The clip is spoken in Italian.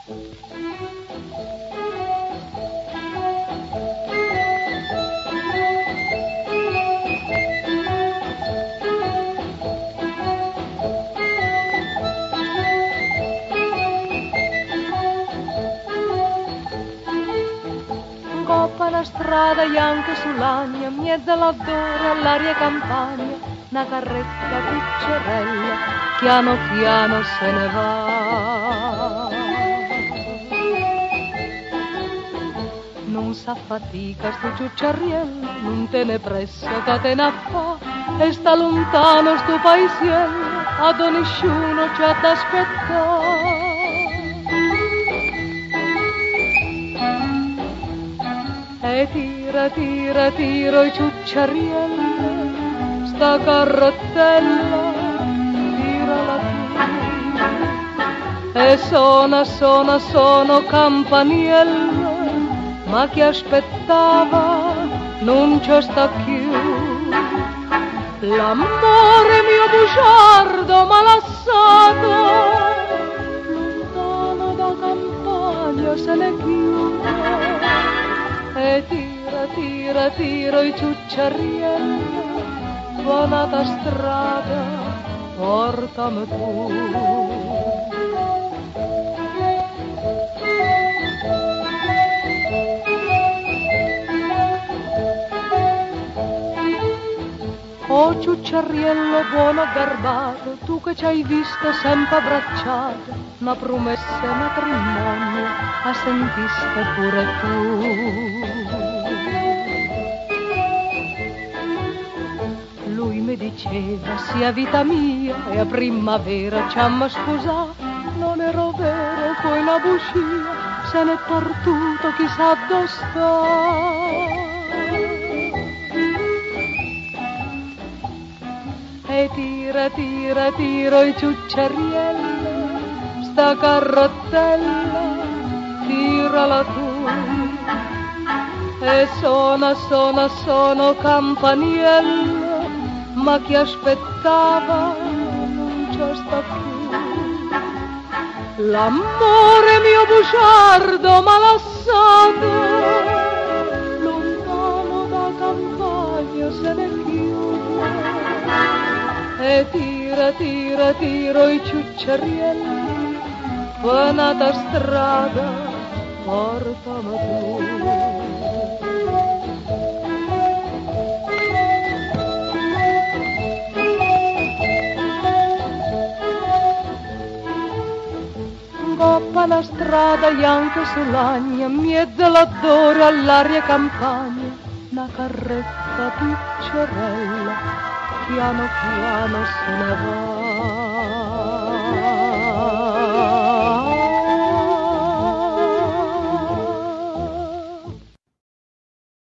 Coppa la strada e anche sull'agna, mezza l'odore all'aria campagna, una carretta piccerella, piano piano se ne va. Non s'affatica sto ciucciariello, non te ne pressa catena fa, e sta lontano sto paesiello, ad nessuno c'ha da aspettare. E tira, tira, tira i ciucciariello, sta carrozzella, tirala tu. E suona, suona, suona campaniello, ma chi aspettava non c'è sta più. L'amore mio bugiardo m'ha lasciato, lontano da campagna se ne chiude. E tira, tira, tira i ciucciariello, buonata strada, portami tu. Oh ciucciariello buono garbato, tu che ci hai visto sempre abbracciato, una promessa e matrimonio, a sentiste pure tu. Lui mi diceva, sia vita mia, e a primavera ci amma sposato, non ero vero, poi una bugia, se n'è partuto chissà dove sta. E tira, tira, tira i ciucciariello, sta carrozzella, tirala tu. E suona, suona, suona campaniello, ma chi aspettava non c'è sta più. L'amore mio bugiardo m'ha lasciato, lontano da campagna se ne chiude. E tira, tira, tira i ciucciarielli, buonata strada, portami tu. Coppa la strada e anche sull'agna, mezza l'odore all'aria campagna, una carretta piccerella, piano piano se ne va.